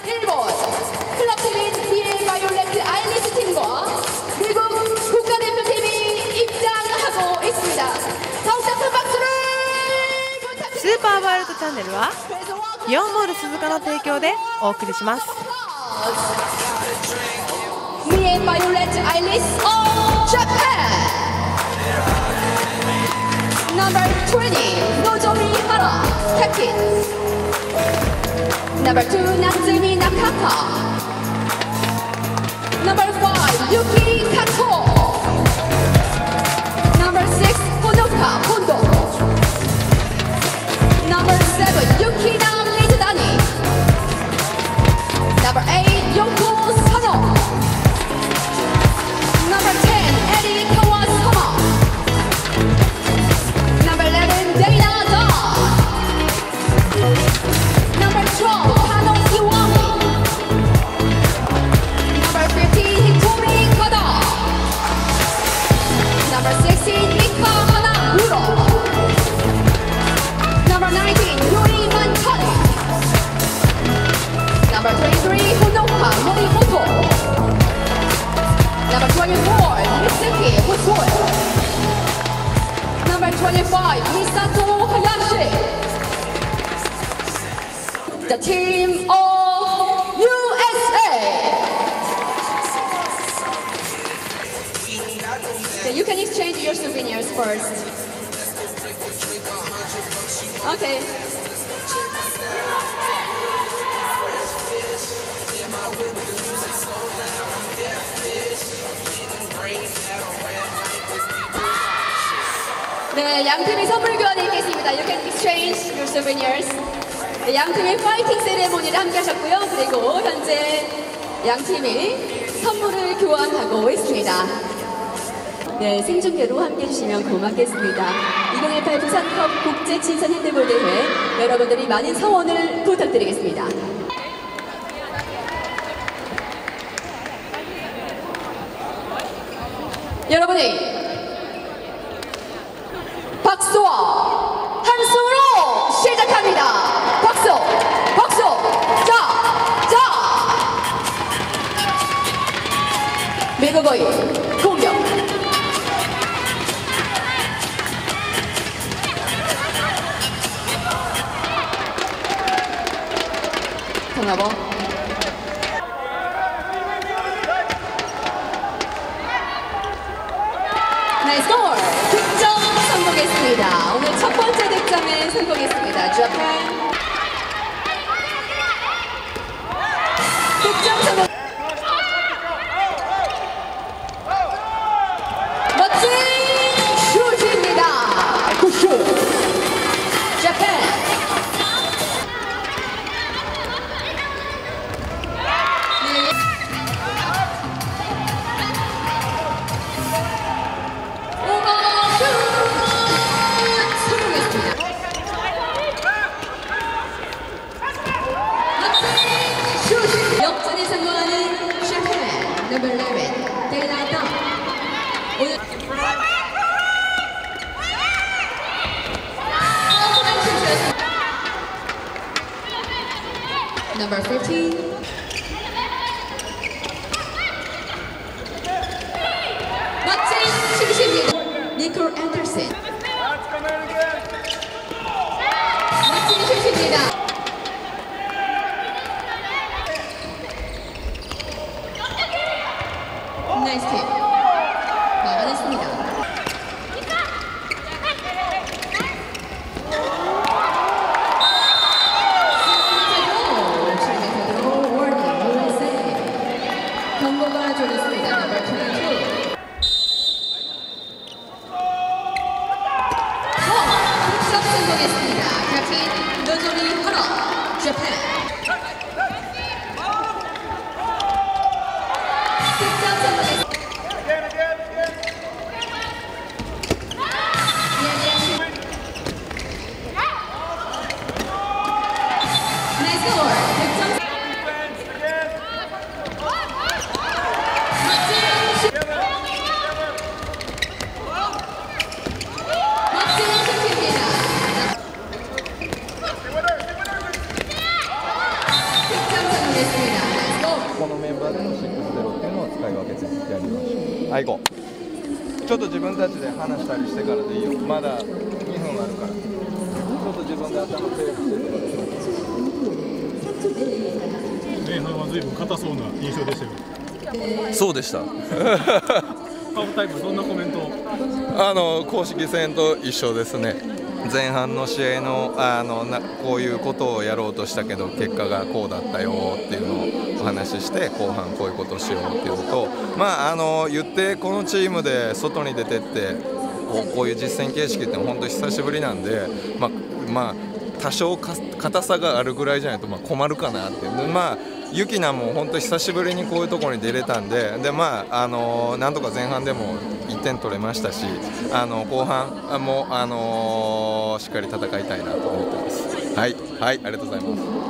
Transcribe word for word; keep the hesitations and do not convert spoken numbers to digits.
일본 클럽팀인 비엘 바이올렛 아일리스 팀과 미국 국가대표팀이 입장하고 있습니다. 더욱더 큰 박수를 부탁드립니다. スーパーワールドチャンネルはイオンモール鈴鹿の提供でお送りします。 비엘 바이올렛 아일리스 of Japan Number twenty 노조미 하라 Captain Number two 나츠미 나카타 Number five Yuki Kato Number six Honoka Kondo Number seven Yukina Mizudani Number eight Yoko Sano Number ten Eddie Kawasama Number eleven Dana Dawn Number twelve Kano Iwami Number fifteen Hitori Kada Number sixteen Mika Hanamuro Number nineteen Yuri Mantani Number twenty-three Honoka Morimoto Number twenty-four Mitsuki Hosoe Number twenty-five Misato Hayashi The team of U S A Okay, you can exchange your souvenirs first. Okay. 네, 양팀이 선물 교환이 있겠습니다. You can exchange your souvenirs. 네, 양팀이 파이팅 세레모니를 함께 하셨고요. 그리고 현재 양팀이 선물을 교환하고 있습니다. 네, 생중계로 함께 해주시면 고맙겠습니다. 이천십팔 부산컵 국제 친선 핸드볼 대회 여러분들이 많은 성원을 부탁드리겠습니다. 여러분이 박수와 함성으로 시작합니다. 박수, 박수, 자, 자. 미국의 공격. 턴오버. 나이스 골! 득점 성공했습니다. 오늘 첫 번째 득점에 성공했습니다. 자판 득점 성공. 멋진 슛입니다. 굿슛. 자판 역전에 성공하는 샤펜 넘버 eleven 데나 다운 오늘 넘버 fifteen 멋진 슛입니다. 니콜 앤더슨 멋진 슛입니다. 나이스 킥 막아냈습니다. 중간으로 워닝 유에스에이 경고가 졸렸습니다. 넘버 twenty-two 득점 성공했습니다. 캡틴 노조미 하라 재팬 득점 성공했습니다. はい行こう。ちょっと自分たちで話したりしてからでいいよ。まだにふんあるから。ちょっと自分で頭整理してから。 前半はずいぶん硬そうな印象でしたよ。 そうでした。 ハーフタイムどんなコメント？ あの公式戦と一緒ですね。前半の試合の、あのなこういうことをやろうとしたけど結果がこうだったよっていうのをお話しして、後半こういうことをしようっていうのと、まあ、あの言ってこのチームで外に出てってこう、こういう実戦形式って本当に久しぶりなんで、まあまあ、多少か硬さがあるぐらいじゃないとまあ困るかなっていう。まあユキナも本当に久しぶりにこういうところに出れたんで、でまああのなんとか前半でもいってん取れましたし、あの後半もあのしっかり戦いたいなと思ってます。はいはい、ありがとうございます。